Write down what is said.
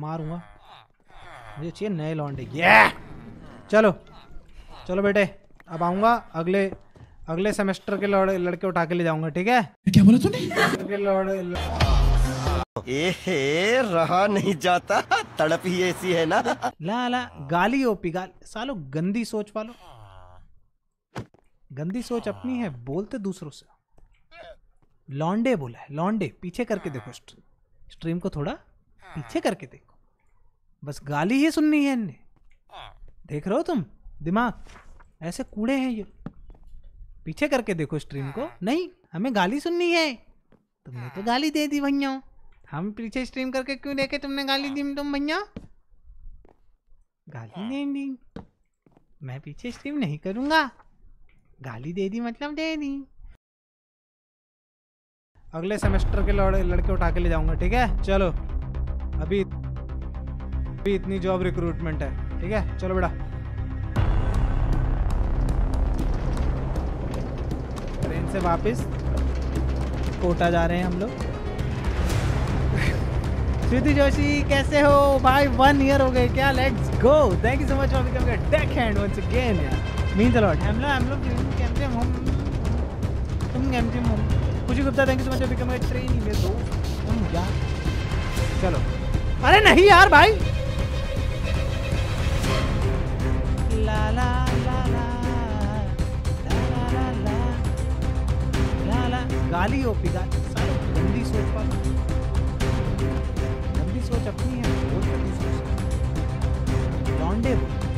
मारूंगा। मुझे चाहिए नए लौंडे। ये चलो चलो बेटे, अब आऊंगा अगले सेमेस्टर के लड़के उठा के ले जाऊंगा, ठीक है? क्या बोला तूने? रहा नहीं जाता, तड़प ही ऐसी है ना। ला ला गाली ओपी गाल सालो, गंदी सोच वालो। गंदी सोच अपनी है, बोलते दूसरों से। लौंडे बोला है, लौंडे। पीछे करके देखो स्ट्रीम को, थोड़ा पीछे करके देखो। बस गाली ही सुननी है इनने। देख रहे हो तुम दिमाग? ऐसे कूड़े हैं ये। पीछे करके देखो स्ट्रीम को। नहीं, हमें गाली सुननी है। तुमने तो गाली दे दी भैया। हम पीछे स्ट्रीम करके क्यों देखे? तुमने गाली दी तुम भैया। गाली नहीं दी, मैं पीछे स्ट्रीम नहीं करूंगा। गाली दे दी मतलब दे दी। अगले सेमेस्टर के लड़के उठा के ले जाऊंगा, ठीक है? चलो अभी इतनी जॉब रिक्रूटमेंट है, ठीक है? चलो बेटा। ट्रेन से वापस कोटा जा रहे हैं हम लोग। श्रुति जोशी कैसे हो भाई? 1 ईयर हो गए क्या? Let's go. Thank you so much for becoming a deck hand once again यार, मींस अ लॉट। हम लोग कैंपे हम तुम कैंपे हम Khushi Gupta, thank you so much for becoming a trainee में दो तुम यार। चलो, अरे नहीं यार भाई। ला ला ला ला ला ला ला ला गाली ओपी गाल सालो, गंदी सोच वाला। गंदी सोच अपनी है, बहुत गंदी सोच। लौंडे